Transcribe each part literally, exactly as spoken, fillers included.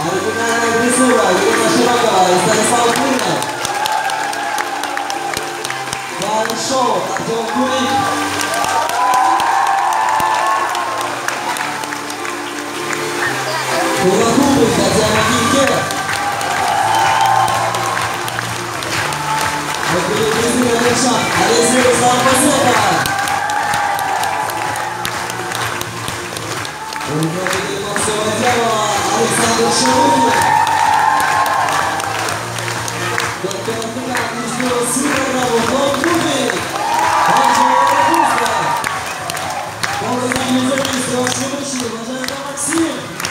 оригинальная призыва Елена Широкова и Станислав Клинов. Шоу Артем Кулик. Кулакубы Татьяна Кинке. Вот были призывы Александр. Алексей Руслан Пасека. Руководитель Максима Дьявола Александр Широкин. Доктор Африкан Нижнего Северного Антон Кубик. Максим!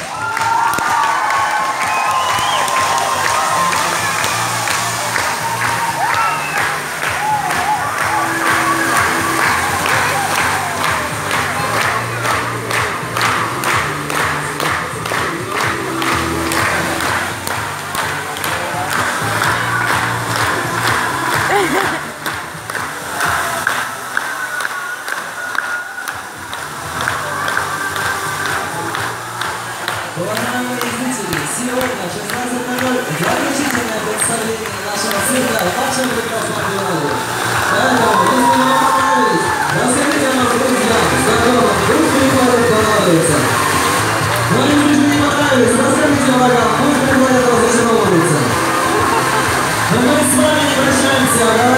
Уважаемые зрители, сегодня шестнадцать ноль ноль заключительное представление нашего цирка в вашем прекрасном финале. Поэтому, если вам понравилось, расскажите нам друзьям, знакомым, пусть приходят понравится. Но если же не понравилось, расскажите врагам, пусть приходят разочаровываться. Но мы с вами не прощаемся.